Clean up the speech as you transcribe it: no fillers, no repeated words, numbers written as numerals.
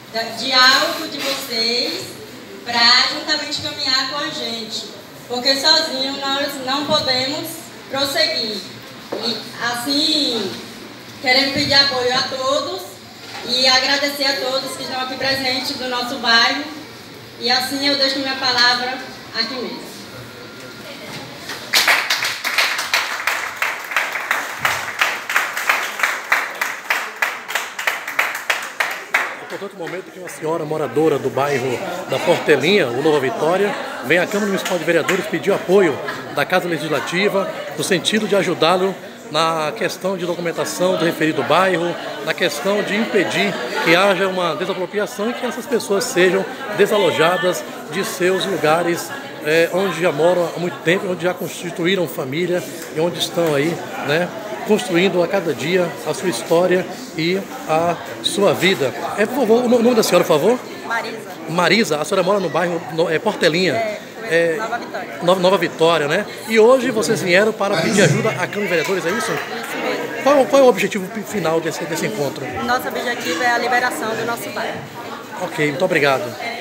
de algo de vocês para juntamente caminhar com a gente, porque sozinho nós não podemos prosseguir. E assim, queremos pedir apoio a todos e agradecer a todos que estão aqui presentes do nosso bairro. E assim eu deixo minha palavra aqui mesmo. Portanto, o momento que uma senhora moradora do bairro da Portelinha, o Nova Vitória, vem à Câmara Municipal de Vereadores pedir apoio da Casa Legislativa no sentido de ajudá-lo na questão de documentação do referido bairro, na questão de impedir que haja uma desapropriação e que essas pessoas sejam desalojadas de seus lugares onde já moram há muito tempo, onde já constituíram família e onde estão aí, né, construindo a cada dia a sua história e a sua vida. Por favor, o nome da senhora, por favor? Marisa. Marisa, a senhora mora no bairro Portelinha. Nova Vitória. Nova Vitória, né? E hoje vocês vieram para pedir ajuda à Câmara de Vereadores, é isso? Isso mesmo. Qual é o objetivo final desse encontro? Nosso objetivo é a liberação do nosso bairro. Ok, muito obrigado.